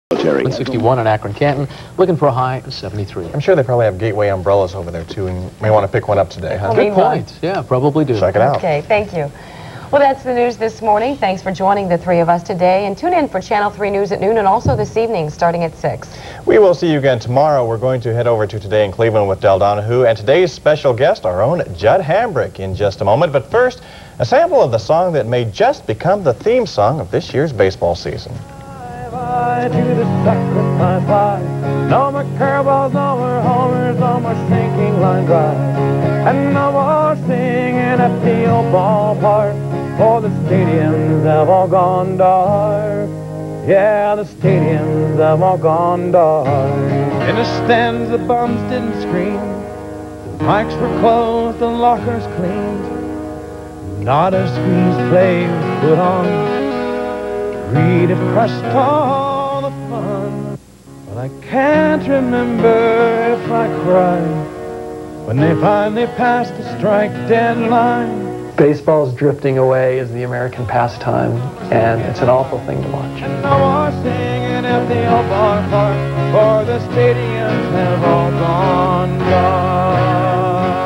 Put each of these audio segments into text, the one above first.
161 in Akron-Canton, looking for a high of 73. I'm sure they probably have Gateway umbrellas over there, too, and you may want to pick one up today, huh? Good point. Yeah, probably do. Check it out. Okay, thank you. Well, that's the news this morning. Thanks for joining the three of us today, and tune in for Channel 3 News at noon and also this evening starting at 6. We will see you again tomorrow. We're going to head over to Today in Cleveland with Del Donahue and today's special guest, our own Judd Hambrick, in just a moment. But first, a sample of the song that may just become the theme song of this year's baseball season. Bye to the sacrifice line. No more curveballs, no more homers, no more sinking line drive. And no more singing at the old ballpark, for the stadiums have all gone dark. Yeah, the stadiums have all gone dark. In the stands, the bums didn't scream. The mics were closed, the lockers cleaned. Not a squeeze play was put on. Greed have crushed all the fun. But I can't remember if I cried when they finally passed the strike deadline. Baseball's drifting away as the American pastime, and it's an awful thing to watch. And no more singing at the old ballpark, for the stadiums have all gone dark.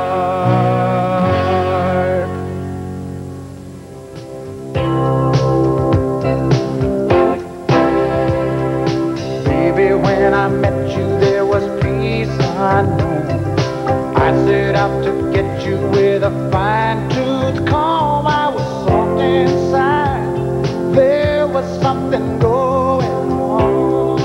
Baby, when I met you, there was peace unknown. I set out to get you with a fine-tooth comb. I was soft inside. There was something going on.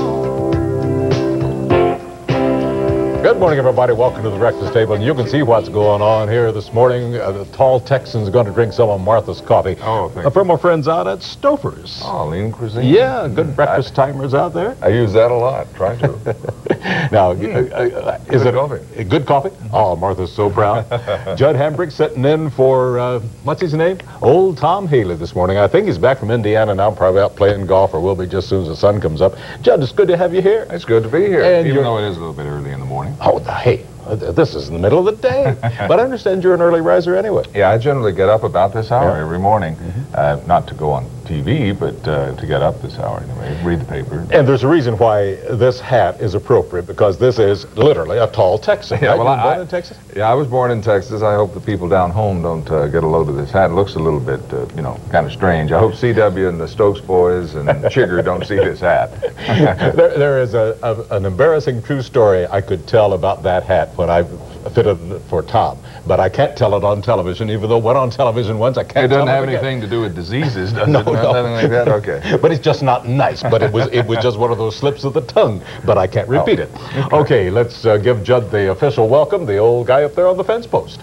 Good morning, everybody. Welcome to the breakfast table. And you can see what's going on here this morning. The tall Texan's going to drink some of Martha's coffee. Oh, thank you. From our friends out at Stouffer's. Oh, lean cuisine. Yeah, good breakfast timers out there. I use that a lot. Try to. Now, is it coffee. Good coffee? Oh, Martha's so proud. Judd Hambrick sitting in for, what's his name? Old Tom Haley this morning. I think he's back from Indiana now, probably out playing golf, or will be just as soon as the sun comes up. Judd, it's good to have you here. It's good to be here, And even though it is a little bit early in the morning. Oh, hey, this is in the middle of the day. But I understand you're an early riser anyway. Yeah, I generally get up about this hour Yeah. every morning. Not to go on TV, but to get up this hour anyway, read the paper. And there's a reason why this hat is appropriate, because this is literally a tall Texan. Yeah, right? well, You were born in Texas? Yeah, I was born in Texas. I hope the people down home don't get a load of this hat. It looks a little bit, kind of strange. I hope CW and the Stokes boys and Chigger don't see this hat. There is an embarrassing true story I could tell about that hat when I fitted it for Tom, but I can't tell it on television, even though it went on television once. I can't. It doesn't tell have it again. anything to do with diseases, does No, it? no. Nothing like that? Okay. But it's just not nice. But it was just one of those slips of the tongue. But I can't repeat it. Okay, let's give Judd the official welcome. The old guy up there on the fence post.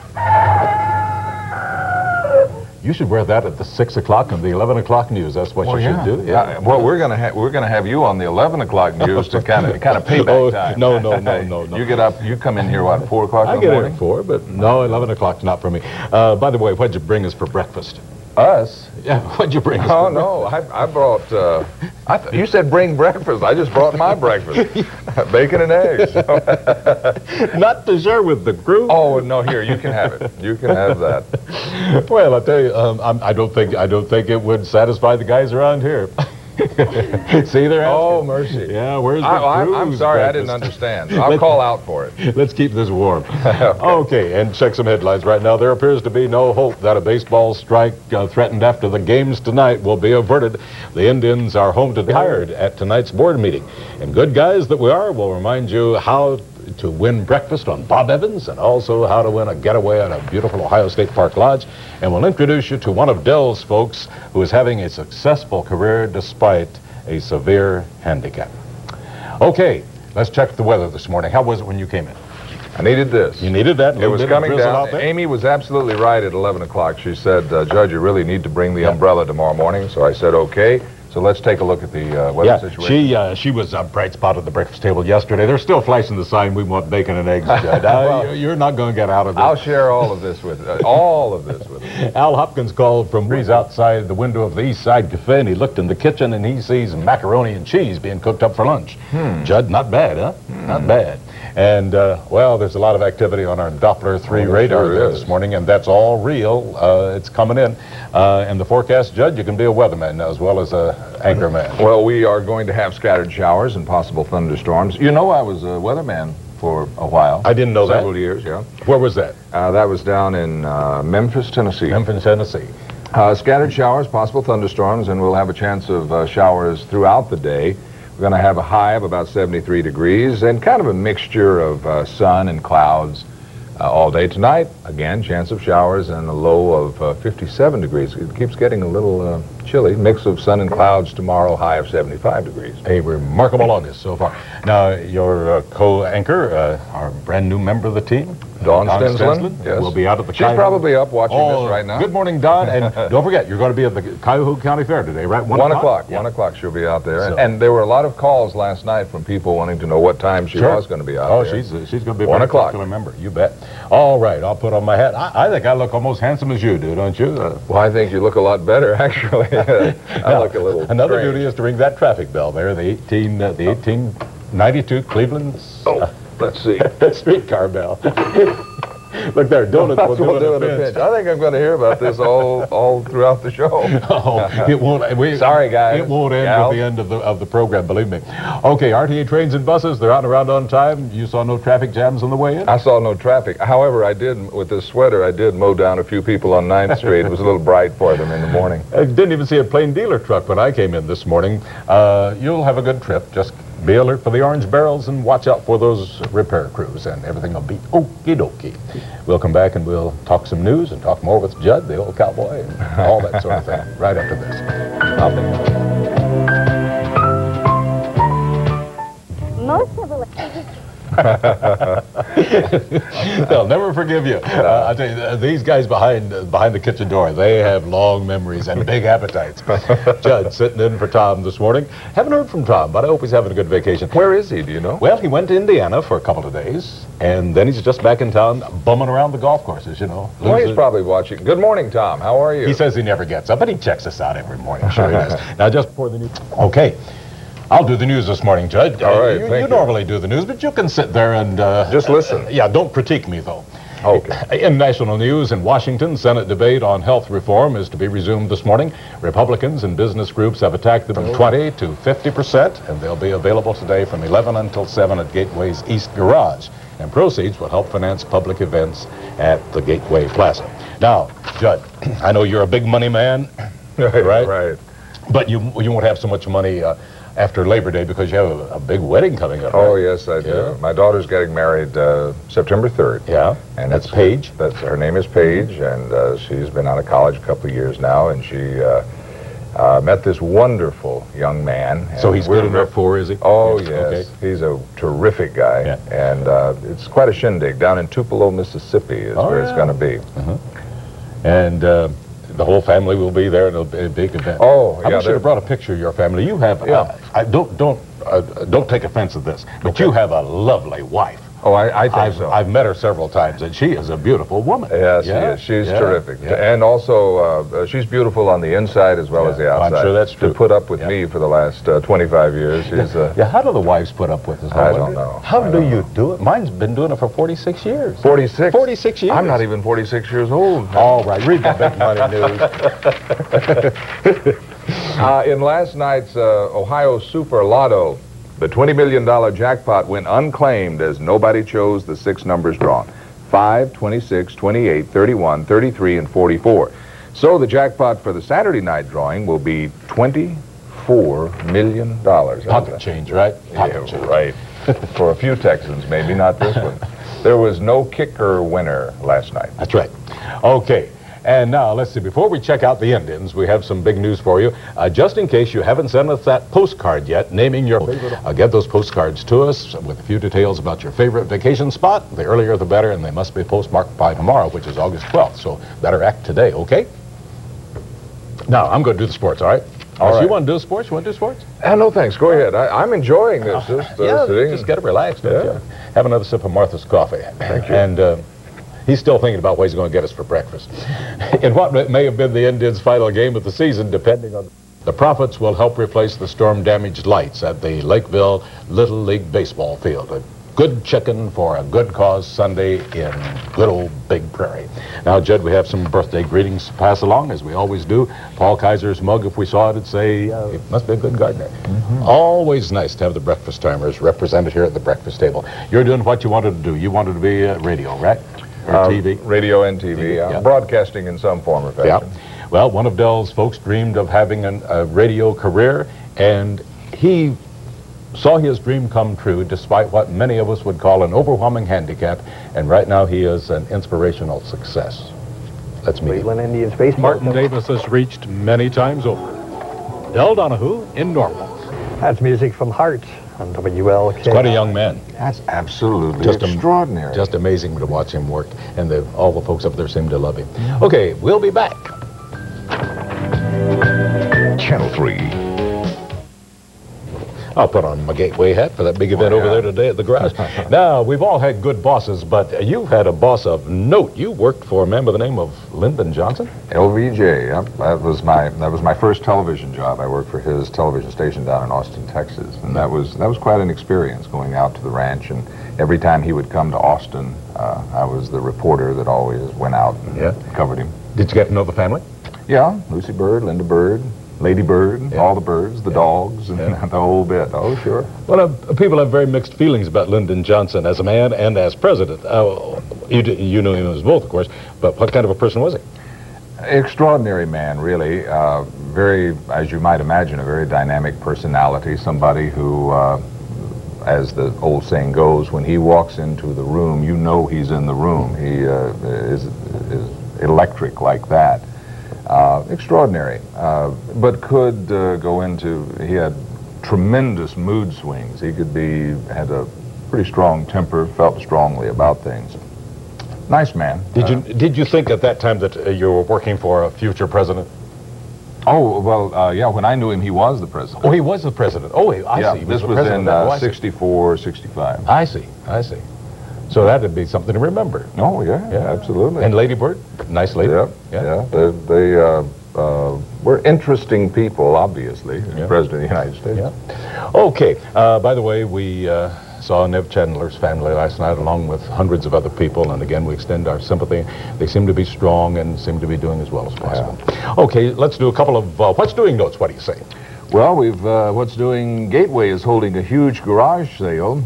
You should wear that at the 6 o'clock and the 11 o'clock news. That's what you should do. Yeah. Well, we're gonna have you on the 11 o'clock news to kind of payback Oh, time. no. You get up. You come in here what 4 o'clock I in the get morning? in at 4, but no, 11 o'clock's not for me. By the way, what'd you bring us for breakfast? Us? Yeah, what'd you bring us? Oh for no, I brought. You said bring breakfast. I just brought my breakfast, bacon and eggs. Not to share with the crew. Oh no, here you can have it. You can have that. Well, I tell you, I don't think it would satisfy the guys around here. See, they're Oh asking. mercy. Yeah, where's the I'm crew's sorry, I breakfast? didn't understand. I'll call out for it. Let's keep this warm. Okay, and check some headlines right now. There appears to be no hope that a baseball strike threatened after the games tonight will be averted. The Indians are home to hired at tonight's board meeting. And good guys that we are, we'll remind you how to win breakfast on Bob Evans and also how to win a getaway at a beautiful Ohio State Park Lodge. And we'll introduce you to one of Dell's folks who is having a successful career despite a severe handicap. Okay, let's check the weather this morning. How was it when you came in? I needed this. You needed that? It was coming down. There? Amy was absolutely right at 11 o'clock. She said, Judge, you really need to bring the umbrella tomorrow morning. So I said, okay. So let's take a look at the weather situation. She was a bright spot at the breakfast table yesterday. They're still flashing the sign, we want bacon and eggs, Judd. Well, you're not going to get out of this. I'll share all of this with Al Hopkins called from Breeze outside the window of the East Side Cafe, and he looked in the kitchen and he sees macaroni and cheese being cooked up for lunch. Judd, not bad, huh? Not bad. And, well, there's a lot of activity on our Doppler 3 radar sure there is. this morning, and that's all real. It's coming in. And the forecast, Judd, you can be a weatherman now as well as a anchorman. Well, we are going to have scattered showers and possible thunderstorms. You know, I was a weatherman for a while. I didn't know that. Several years, yeah. Where was that? That was down in Memphis, Tennessee. Memphis, Tennessee. Scattered showers, possible thunderstorms, and we'll have a chance of showers throughout the day. We're going to have a high of about 73 degrees and kind of a mixture of sun and clouds all day tonight. Again, chance of showers and a low of 57 degrees. It keeps getting a little chilly. Mix of sun and clouds tomorrow, high of 75 degrees. A remarkable August so far. Now, your co-anchor, our brand new member of the team, Dawn Stensland, yes. will be out at the She's Cuyahoga. probably up watching this right now. Good morning, Don. And don't forget, you're going to be at the Cuyahoga County Fair today, right? 1 o'clock. Yeah. 1 o'clock she'll be out there. So- And there were a lot of calls last night from people wanting to know what time she was going to be out Oh, there. she's going to be a 1 very o'clock. popular member. You bet. All right, I'll put on my hat. I think I look almost handsome as you do, don't you? Well, I think you look a lot better, actually. I look a little Another strange. duty is to ring that traffic bell there, the 1892 Cleveland Let's see. streetcar bell. Look there, donuts will do it in a pinch. I think I'm going to hear about this all throughout the show. Oh, it won't. Sorry, guys. It won't end Gals. with the end of the program. Believe me. Okay, RTA trains and buses. They're out and around on time. You saw no traffic jams on the way in. I saw no traffic. However, I did, with this sweater, I did mow down a few people on 9th Street. It was a little bright for them in the morning. I didn't even see a plain dealer truck when I came in this morning. You'll have a good trip. Just be alert for the orange barrels and watch out for those repair crews, and everything will be okie dokie. We'll come back and we'll talk some news and talk more with Judd, the old cowboy, and all that sort of thing right after this. I'll be. Most of the They'll never forgive you. I tell you, these guys behind the kitchen door, they have long memories and big appetites. Judd sitting in for Tom this morning. Haven't heard from Tom, but I hope he's having a good vacation. Where is he, do you know? Well, he went to Indiana for a couple of days, and then he's just back in town bumming around the golf courses, you know. Well, he's probably watching. Good morning, Tom. How are you? He says he never gets up, but he checks us out every morning. Sure he does. Now, just before the news. Okay. I'll do the news this morning, Judd. All right, thank you you. normally do the news, but you can sit there and... Just listen. Yeah, don't critique me, though. Okay. In national news, in Washington, Senate debate on health reform is to be resumed this morning. Republicans and business groups have attacked them from 20 to 50%, and they'll be available today from 11 until 7 at Gateway's East Garage. And proceeds will help finance public events at the Gateway Plaza. Now, Judd, I know you're a big money man, right? Right. But you won't have so much money after Labor Day because you have a big wedding coming up. Oh, right? yes, I do. Yeah. My daughter's getting married September 3rd. Yeah, And that's it's- Paige. Her name is Paige, and she's been out of college a couple of years now, and she met this wonderful young man. So and he's we're good enough for, is he? Oh, Yes, yes. okay. He's a terrific guy. Yeah. And it's quite a shindig. Down in Tupelo, Mississippi is where it's yeah. going to be. And the whole family will be there, and it'll be a big event. Oh, I yeah, wish you'd have brought a picture of your family. You have, Yeah. don't take offense at this, but you have a lovely wife. Oh, I think so. I've met her several times, and she is a beautiful woman. Yes, Yeah, she is. She's yeah, terrific. yeah. And also, she's beautiful on the inside as well as the Yeah, I'm outside. sure that's true. To put up with Yeah. me for the last 25 years, she's... Yeah, how do the wives put up with us? I don't know. How I do don't you do it? Mine's been doing it for 46 years. 46? 46 years. I'm not even 46 years old. All right, read the big money news. In last night's Ohio Super Lotto, the $20 million jackpot went unclaimed as nobody chose the 6 numbers drawn: 5, 26, 28, 31, 33, and 44. So the jackpot for the Saturday night drawing will be $24 million. Pocket change, right? Pocket Yeah, change. right. For a few Texans, maybe not this one. There was no kicker winner last night. That's right. Okay. And now, let's see, before we check out the Indians, we have some big news for you. Just in case you haven't sent us that postcard yet, naming your favorite, get those postcards to us with a few details about your favorite vacation spot. The earlier the better, and they must be postmarked by tomorrow, which is August 12th. So better act today, okay? Now, I'm going to do the sports, all right? All You right. want to do sports? You want to do sports? No, thanks. Go ahead. I'm enjoying this. Just sitting. Just get it relaxed. don't Yeah. you? Have another sip of Martha's coffee. Thank you. And he's still thinking about what he's going to get us for breakfast. In what may have been the Indians' final game of the season, depending on the profits, will help replace the storm-damaged lights at the Lakeville Little League baseball field. good chicken for a good cause Sunday in good old Big Prairie. Now, Judd, we have some birthday greetings to pass along, as we always do. Paul Kaiser's mug, if we saw it, it'd say, it must be a good gardener. Always nice to have the breakfast timers represented here at the breakfast table. You're doing what you wanted to do. You wanted to be radio, right? Or TV? Radio and TV, yeah. Broadcasting in some form or fashion. Yeah. Well, one of Dell's folks dreamed of having a radio career, and he saw his dream come true despite what many of us would call an overwhelming handicap, and right now he is an inspirational success. Let's meet him. Cleveland Indians baseball. Martin Davis has reached many times over. Del Donahue in Normal. That's music from Hearts on WLK. He's quite a young man. That's absolutely Just extraordinary. Just amazing to watch him work, and all the folks up there seem to love him. Okay, we'll be back. Channel 3. I'll put on my gateway hat for that big event over there today at the garage. Now, we've all had good bosses, but you've had a boss of note. You worked for a man by the name of Lyndon Johnson? LVJ, yep. That was my first television job. I worked for his television station down in Austin, Texas, and that was quite an experience, going out to the ranch. And every time he would come to Austin, I was the reporter that always went out and covered him. Did you get to know the family? Yeah, Lucy Bird, Linda Bird, Lady Bird, all the birds, the dogs, and the whole bit. Oh, sure. Well, people have very mixed feelings about Lyndon Johnson as a man and as president. You knew him as both, of course, but what kind of a person was he? Extraordinary man, really. Very, as you might imagine, a very dynamic personality. Somebody who, as the old saying goes, when he walks into the room, you know he's in the room. He is electric like that. Extraordinary, but could go into, he had tremendous mood swings. He had a pretty strong temper, felt strongly about things. Nice man. Did you think at that time that you were working for a future president? Oh, well, yeah, when I knew him, he was the president. Oh, he was the president. Oh, I see. This was in 64, 65. I see. So that'd be something to remember. Oh, yeah, absolutely. And Lady Bird, nice lady. Yeah. They were interesting people, obviously, President of the United States. Yeah. Okay, by the way, we saw Nev Chandler's family last night along with hundreds of other people, and again, we extend our sympathy. They seem to be strong and seem to be doing as well as possible. Yeah. Okay, let's do a couple of What's Doing notes. What do you say? Well, What's Doing Gateway is holding a huge garage sale.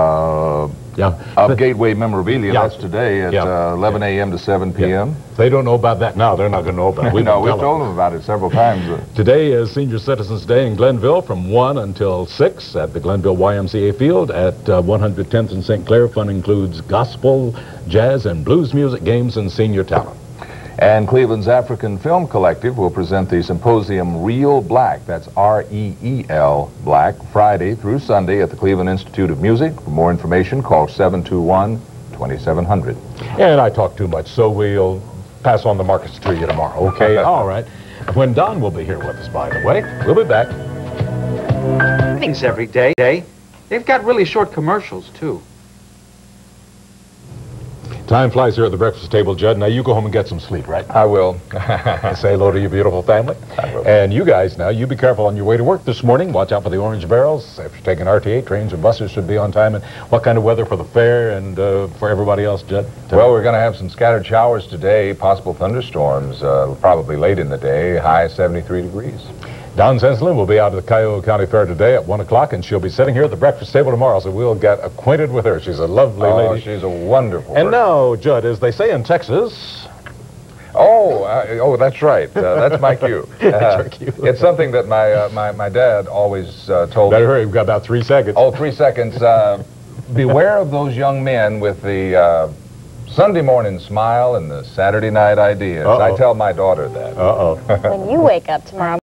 Of Gateway memorabilia. That's today at 11 a.m. to 7 p.m. They don't know about that now. They're not going to know about it. We've told them about it several times. Today is Senior Citizens Day in Glenville from 1 until 6 at the Glenville YMCA Field at 110th and St. Clair. Fun includes gospel, jazz, and blues music, games, and senior talent. And Cleveland's African Film Collective will present the symposium Reel Black, that's R-E-E-L Black, Friday through Sunday at the Cleveland Institute of Music. For more information, call 721-2700. And I talk too much, so we'll pass on the markets to you tomorrow, okay? All right. When Don will be here with us, by the way. We'll be back. Things every day. They've got really short commercials, too. Time flies here at the breakfast table, Judd. Now, you go home and get some sleep, right? I will. Say hello to your beautiful family. I will. And you guys, now, you be careful on your way to work this morning. Watch out for the orange barrels. If you're taking RTA, trains and buses should be on time. And what kind of weather for the fair and for everybody else, Judd? Well, we're going to have some scattered showers today, possible thunderstorms, probably late in the day, high 73 degrees. Don Senslin will be out at the Cuyahoga County Fair today at 1 o'clock, and she'll be sitting here at the breakfast table tomorrow, so we'll get acquainted with her. She's a lovely lady. She's a wonderful And person. now, Judd, as they say in Texas... Oh, that's right. That's my cue. That's your cue. It's something that my dad always told me. Better hurry, we've got about 3 seconds. Oh, 3 seconds. Beware of those young men with the Sunday morning smile and the Saturday night ideas. I tell my daughter that. When you wake up tomorrow